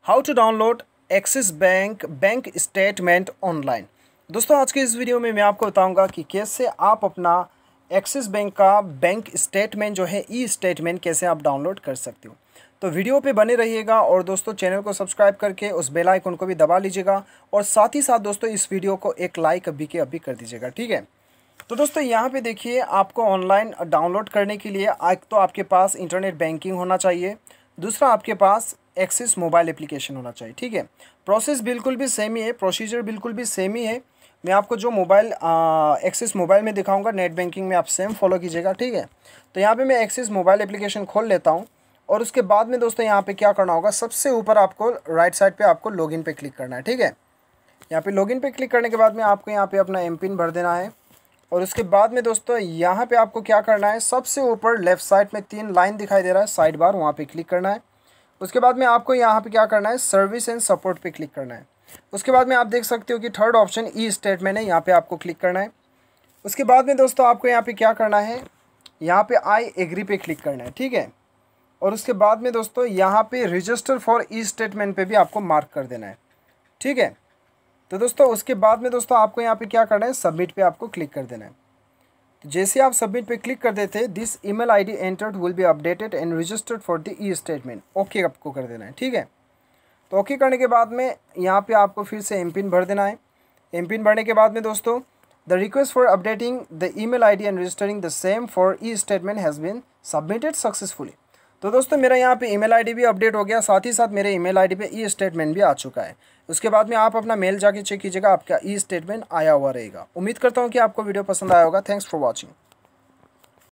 How to download Axis bank bank statement online. दोस्तों आज के इस वीडियो में मैं आपको बताऊंगा कि कैसे आप अपना एक्सिस बैंक का बैंक स्टेटमेंट जो है ई स्टेटमेंट कैसे आप डाउनलोड कर सकते हो। तो वीडियो पे बने रहिएगा और दोस्तों चैनल को सब्सक्राइब करके उस बेल आइकन को भी दबा लीजिएगा और साथ ही साथ दोस्तों इस वीडियो को एक लाइक अभी के अभी कर दीजिएगा, ठीक है। तो दोस्तों यहाँ पे देखिए, आपको ऑनलाइन डाउनलोड करने के लिए एक तो आपके पास इंटरनेट बैंकिंग होना चाहिए, दूसरा आपके पास एक्सिस मोबाइल एप्लीकेशन होना चाहिए, ठीक है। प्रोसेस बिल्कुल भी सेम ही है, प्रोसीजर बिल्कुल भी सेम ही है। मैं आपको जो मोबाइल एक्सिस मोबाइल में दिखाऊंगा, नेट बैंकिंग में आप सेम फॉलो कीजिएगा, ठीक है। तो यहाँ पे मैं एक्सिस मोबाइल एप्लीकेशन खोल लेता हूँ और उसके बाद में दोस्तों यहाँ पे क्या करना होगा, सबसे ऊपर आपको राइट साइड पे आपको लॉगिन पे क्लिक करना है, ठीक है। यहाँ पे लॉगिन पे क्लिक करने के बाद में आपको यहाँ पे अपना एमपिन भर देना है और उसके बाद में दोस्तों यहाँ पे आपको क्या करना है, सबसे ऊपर लेफ्ट साइड में 3 लाइन दिखाई दे रहा है साइड बार, वहाँ पे क्लिक करना है। उसके बाद में आपको यहाँ पे क्या करना है, सर्विस एंड सपोर्ट पे क्लिक करना है। उसके बाद में आप देख सकते हो कि थर्ड ऑप्शन ई स्टेटमेंट है, यहाँ पे आपको क्लिक करना है। उसके बाद में दोस्तों आपको यहाँ पे क्या करना है, यहाँ पे आई एग्री पे क्लिक करना है, ठीक है। और उसके बाद में दोस्तों यहाँ पे रजिस्टर फॉर ई स्टेटमेंट पे भी आपको मार्क कर देना है, ठीक है। तो दोस्तों उसके बाद में दोस्तों आपको यहाँ पे क्या करना है, सबमिट पे आपको क्लिक कर देना है। तो जैसे आप सबमिट पे क्लिक कर देते हैं, this email ID entered will be updated and registered for the e statement, okay आपको कर देना है, ठीक है। तो ओके करने के बाद में यहाँ पे आपको फिर से एमपिन भर देना है। एमपिन भरने के बाद में दोस्तों the request for updating the email ID and registering the same for e statement has been submitted successfully. तो दोस्तों मेरा यहाँ पे ईमेल आईडी भी अपडेट हो गया, साथ ही साथ मेरे ईमेल आईडी पे ई स्टेटमेंट भी आ चुका है। उसके बाद में आप अपना मेल जाके चेक कीजिएगा, आपका ई स्टेटमेंट आया हुआ रहेगा। उम्मीद करता हूँ कि आपको वीडियो पसंद आया होगा। Thanks for watching.